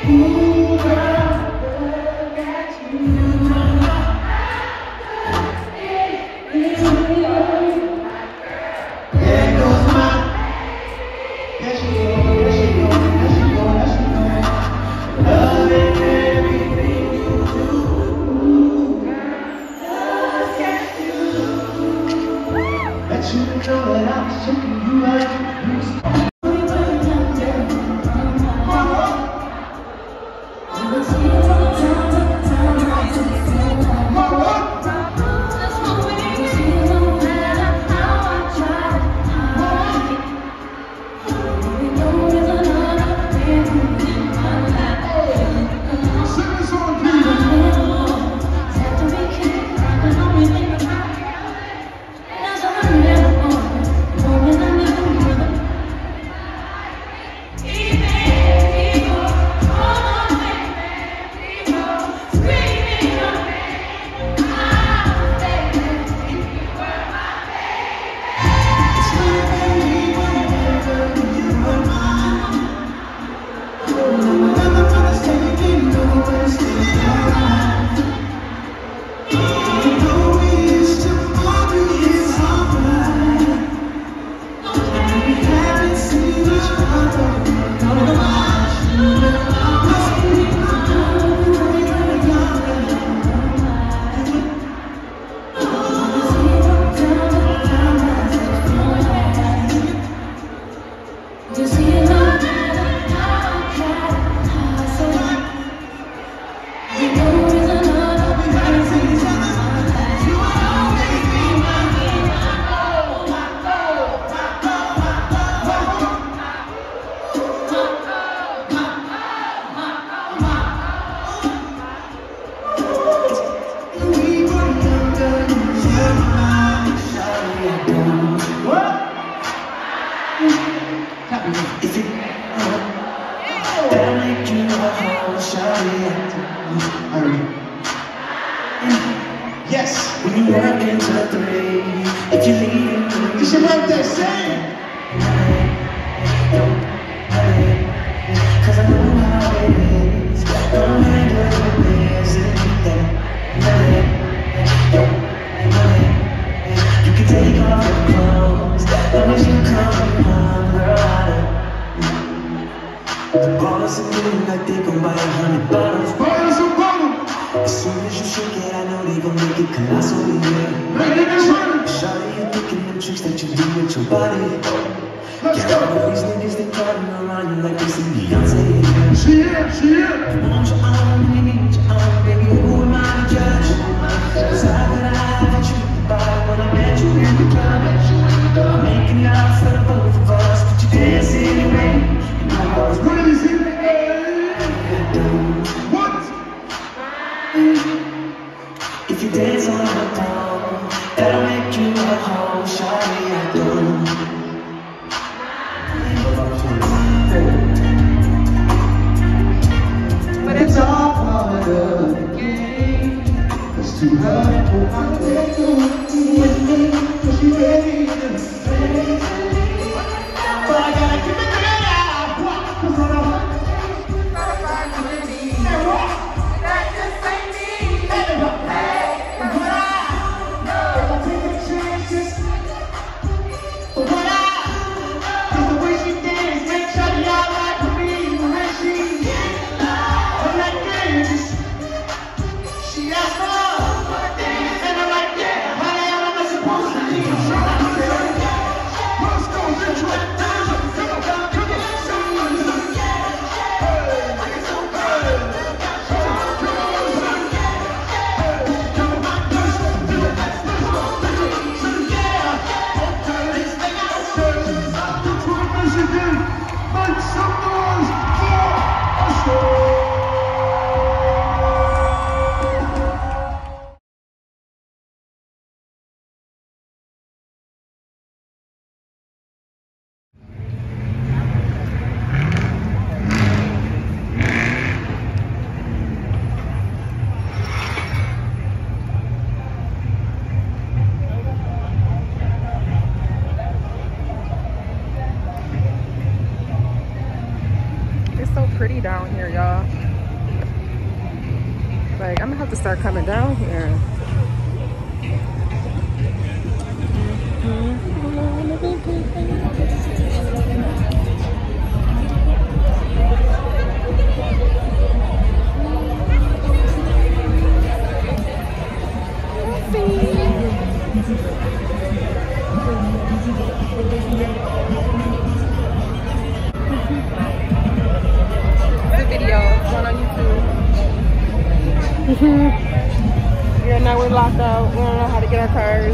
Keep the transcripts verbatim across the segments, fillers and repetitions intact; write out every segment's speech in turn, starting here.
Yes. When you work into three, if you leave, it's your birthday, sing. Cause I know how it is. Don't handle the ways that you can take off your clothes, long as you come home, girl. The bottles are getting like they gon' buy a hundred bottles. Bottles of bottles. As soon as you shake it, I know they gon' make it colossal, yeah. Make it true. Shawty, you thinking them tricks that you do with your body. Let's go. All these niggas, they crowding around you like they see Beyonce, yeah. She is, she is. I want your arm, you need your arm, baby. Who am I to judge? Cause I got a eye that you can buy when I met you in the club. I'm making out for the both of us, but you dance anyway. You know I was really in the air. What? If you dance on the pole, that'll make you a whole shawty, I do. But it's all part of the game. It's too hard for my day to with me, cause you ready to play. But I gotta keep it together, cause I don't want to she asked for, and I'm like, It's so pretty down here, y'all. Like, I'm gonna have to start coming down here. The video is going on YouTube. Yeah, now we're locked out. We don't know how to get our cars.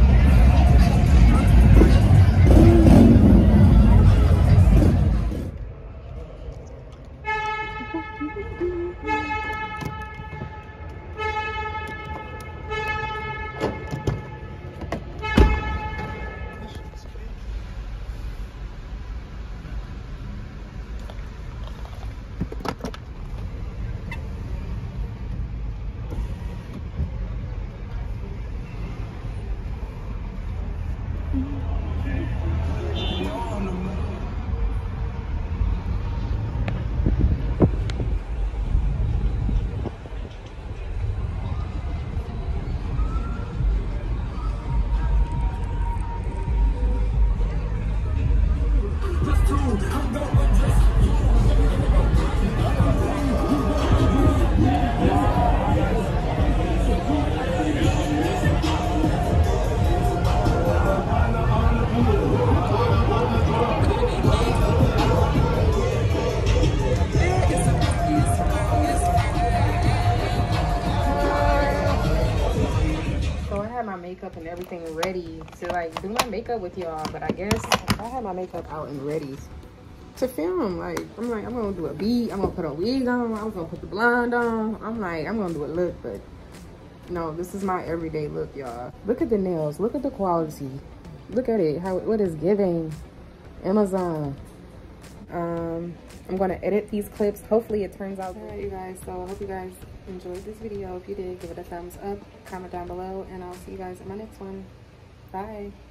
Makeup and everything ready to like do my makeup with y'all, but I guess I had my makeup out and ready to film. Like, I'm like, I'm gonna do a beat, I'm gonna put a wig on, I'm gonna put the blonde on. I'm like, I'm gonna do a look, but no, this is my everyday look, y'all. Look at the nails, look at the quality, look at it, how what is giving. Amazon. um I'm gonna edit these clips, hopefully it turns out. All right, you guys, so I hope you guys enjoyed this video. If you did, give it a thumbs up, comment down below, and I'll see you guys in my next one. Bye.